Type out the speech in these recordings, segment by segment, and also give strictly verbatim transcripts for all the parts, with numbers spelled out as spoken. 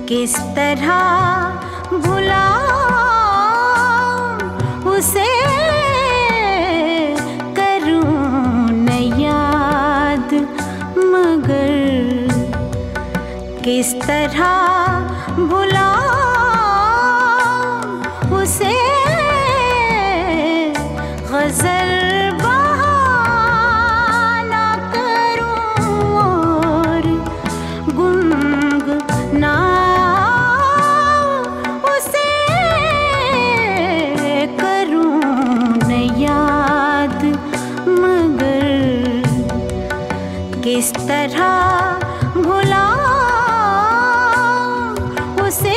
किस तरह भुलाऊं उसे, करूं न याद मगर किस तरह भुलाऊं उसे, गज़ल बहाना करूं और गुनगुनाऊं उसे, करूं न याद मगर किस तरह भुलाऊं उसे,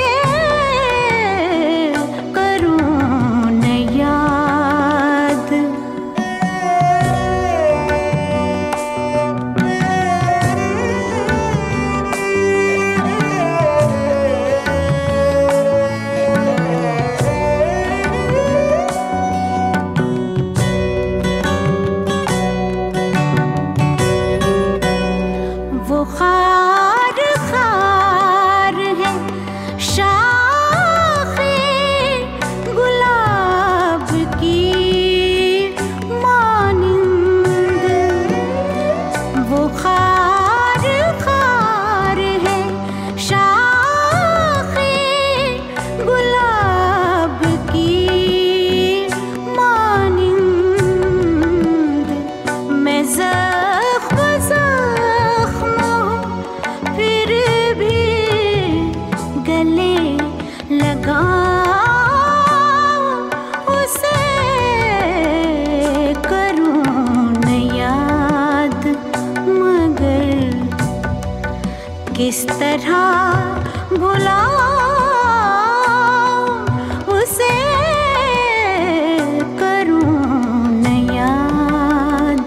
खार खार है शाखे गुलाब की मानिंद, वो खार खार है शाखे गुलाब की मानिंद, मैं लगाऊं उसे, करूं न याद मगर किस तरह भुलाऊं उसे, करूं न याद।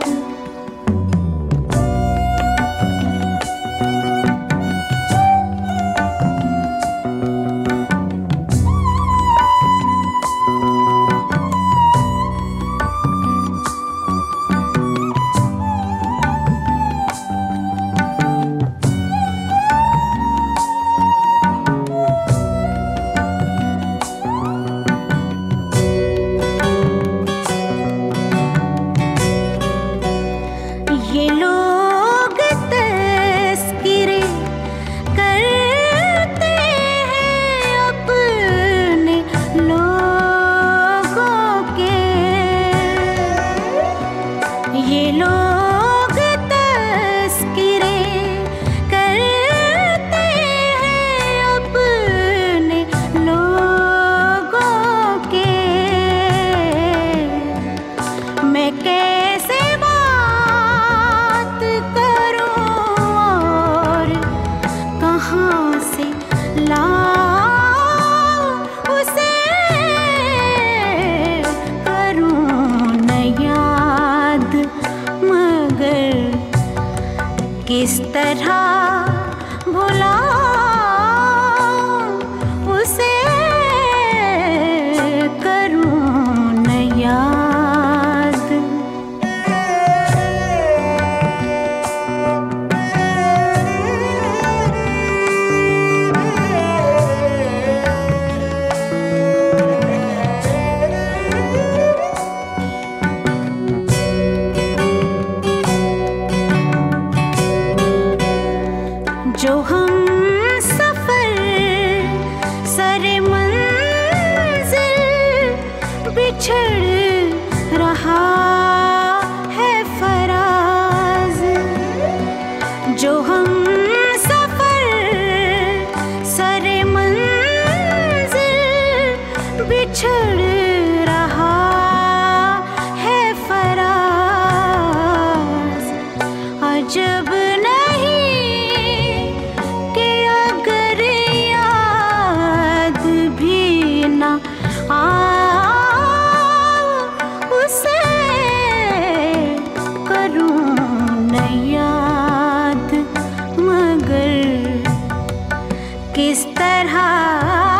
ये लोग तस्कीरें करते हैं अपने लोगों के, ये लोग तस्कीरें करते हैं अपने लोगों के, मैं कैसे किस तरह भुलाऊं उसे, करूं न याद। जो हम सफर सरे मंजिल बिछड़ रहा है फराज, जो हम सफर सरे मंजिल बिछड़ रहा है फराज, अजब उसे, करूं न याद मगर किस तरह